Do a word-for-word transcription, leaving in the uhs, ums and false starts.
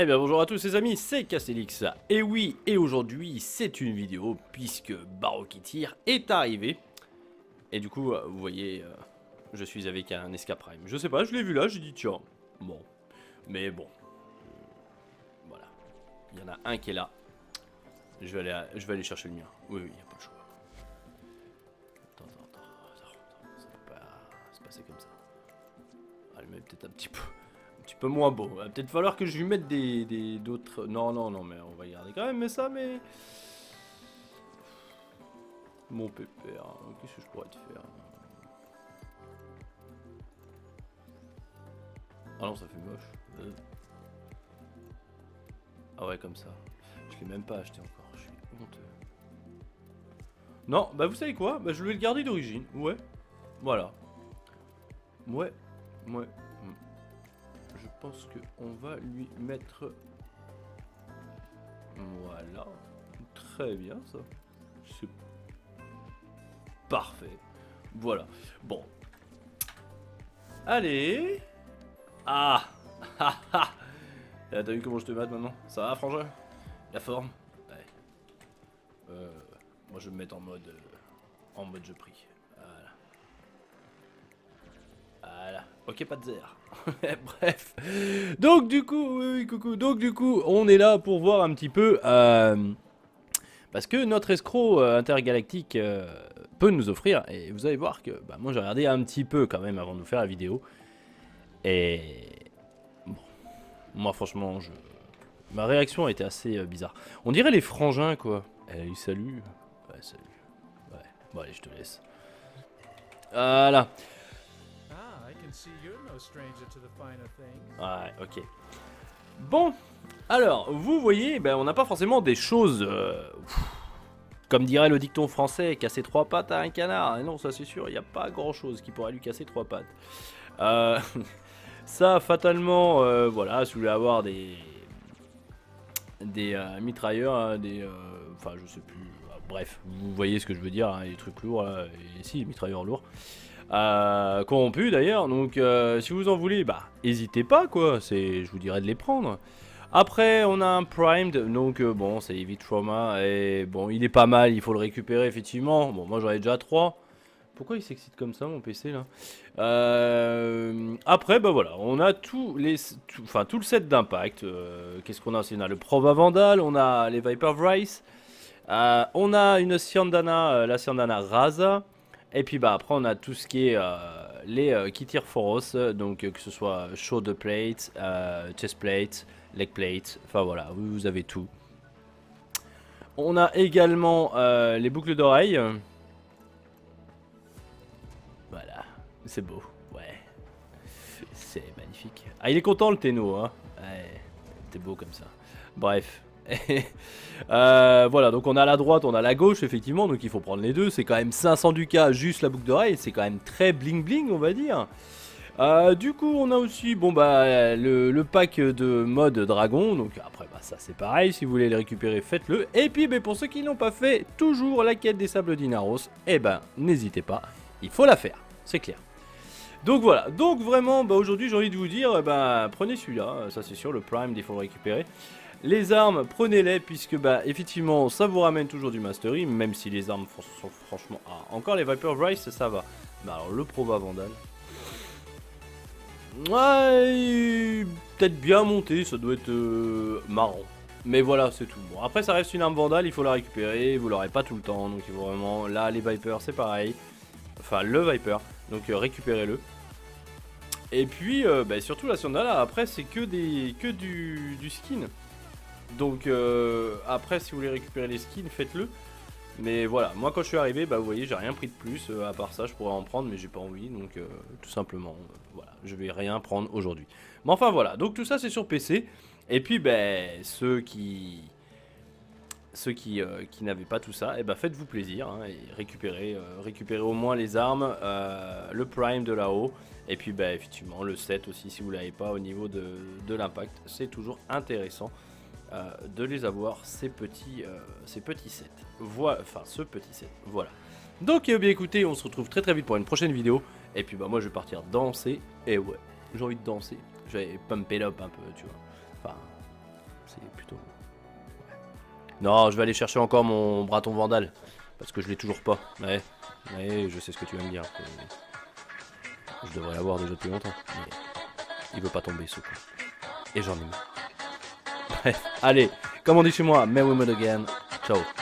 Eh bien bonjour à tous les amis, c'est Castellix. Et oui, et aujourd'hui c'est une vidéo puisque Barreau qui tire est arrivé. Et du coup, vous voyez, euh, je suis avec un Escape Prime. Je sais pas, je l'ai vu là, j'ai dit tiens, bon. Mais bon, euh, voilà. Il y en a un qui est là. Je vais aller, à, je vais aller chercher le mien. Oui, oui, il n'y a pas de choix. Attends, attends, attends, attends, ça peut pas se passer comme ça. Ah, le mec peut-être un petit peu... Un petit peu moins beau. Il va peut-être falloir que je lui mette des, des d'autres... Non, non, non, mais on va y garder quand même. Mais ça, mais... Mon pépère, qu'est-ce que je pourrais te faire? Ah non, ça fait moche. Euh. Ah ouais, comme ça. Je l'ai même pas acheté encore. Je suis honteux. Non, bah vous savez quoi? Bah je vais le garder d'origine. Ouais. Voilà. Ouais. Ouais. Je pense qu'on va lui mettre... Voilà. Très bien ça. C'est parfait. Voilà. Bon. Allez. Ah. T'as vu comment je te mate maintenant? Ça va, frangin? La forme? Ouais. Euh, moi je vais me mettre en mode... Euh, en mode je prie. Voilà. Voilà. Ok, pas de zère. Bref. Donc du coup, oui, oui, coucou. Donc du coup, on est là pour voir un petit peu... Euh, parce que notre escroc euh, intergalactique euh, peut nous offrir... Et vous allez voir que... Bah, moi j'ai regardé un petit peu quand même avant de vous faire la vidéo. Et... Bon. Moi franchement, je... Ma réaction a été assez euh, bizarre. On dirait les frangins quoi. Eh, salut. Ouais, salut. Ouais. Bon allez, je te laisse. Voilà. Ouais, ok. Bon, alors, vous voyez, ben, on n'a pas forcément des choses... Euh, comme dirait le dicton français, casser trois pattes à un canard. Et non, ça c'est sûr, il n'y a pas grand-chose qui pourrait lui casser trois pattes. Euh, ça, fatalement, euh, voilà, si vous voulez avoir des... Des euh, mitrailleurs, hein, des... Enfin, euh, je sais plus... Bref, vous voyez ce que je veux dire, hein, les trucs lourds, là, et si, les mitrailleurs lourds. Euh, corrompus d'ailleurs, donc euh, si vous en voulez, bah n'hésitez pas quoi, c'est, je vous dirais de les prendre. Après on a un primed, donc euh, bon c'est Heavy Trauma, et bon il est pas mal, il faut le récupérer effectivement, bon moi j'en ai déjà trois. Pourquoi il s'excite comme ça mon P C là? euh, Après bah voilà, on a tous les, tout, enfin tout le set d'impact, euh, qu'est-ce qu'on a aussi? On a le Prova Vandal, on a les Viper Rice, euh, on a une Siandana, euh, la Siandana Rasa. Et puis bah après on a tout ce qui est euh, les euh, qui tirent Foros, donc euh, que ce soit shoulder plate, euh, chest plate, leg plate, enfin voilà, vous, vous avez tout. On a également euh, les boucles d'oreilles. Voilà, c'est beau, ouais, c'est magnifique. Ah il est content le Téno, hein, ouais, t'es beau comme ça. Bref. euh, voilà, donc on a la droite, on a la gauche, effectivement, donc il faut prendre les deux. C'est quand même cinq cents ducats, juste la boucle d'oreille, c'est quand même très bling bling, on va dire. Euh, du coup, on a aussi, bon bah, le, le pack de mode dragon. Donc après, bah ça c'est pareil, si vous voulez le récupérer, faites-le. Et puis, bah, pour ceux qui n'ont pas fait, toujours la quête des sables d'Inaros, eh ben, n'hésitez pas, il faut la faire, c'est clair. Donc voilà, donc vraiment, bah, aujourd'hui j'ai envie de vous dire, eh ben, prenez celui-là, ça c'est sûr, le prime, il faut le récupérer. Les armes, prenez-les, puisque bah effectivement ça vous ramène toujours du mastery, même si les armes sont franchement... Ah, encore les Viper Rice, ça va. Mais alors le Prova Vandal... Ouais, peut-être bien monté, ça doit être euh, marrant. Mais voilà, c'est tout. Bon, après ça reste une arme Vandal, il faut la récupérer, vous l'aurez pas tout le temps, donc il faut vraiment... Là, les Viper, c'est pareil. Enfin, le Viper, donc euh, récupérez-le. Et puis, euh, bah, surtout la Siandana, après c'est que, des... que du... du skin. Donc euh, après si vous voulez récupérer les skins faites-le. Mais voilà, moi quand je suis arrivé bah vous voyez j'ai rien pris de plus, euh, à part ça je pourrais en prendre mais j'ai pas envie. Donc euh, tout simplement euh, voilà, je vais rien prendre aujourd'hui. Mais enfin voilà, donc tout ça c'est sur P C. Et puis ben ceux qui Ceux qui, euh, qui n'avaient pas tout ça, et ben faites-vous plaisir hein, et récupérez, euh, récupérez au moins les armes, euh, le prime de là-haut. Et puis ben effectivement le set aussi si vous l'avez pas au niveau de, de l'impact, c'est toujours intéressant. Euh, de les avoir ces petits, euh, ces petits sets. Voilà, enfin ce petit set. Voilà. Donc eh bien écoutez, on se retrouve très très vite pour une prochaine vidéo. Et puis bah moi je vais partir danser. Et ouais, j'ai envie de danser. Je vais pump it up un peu, tu vois. Enfin, c'est plutôt... Ouais. Non, je vais aller chercher encore mon Braton Vandal. Parce que je l'ai toujours pas. Ouais, ouais, je sais ce que tu vas me dire. Je devrais l'avoir déjà depuis longtemps. Mais il veut pas tomber ce coup. Et j'en ai mis. Bref, allez, comme on dit chez moi, may we meet again. Ciao.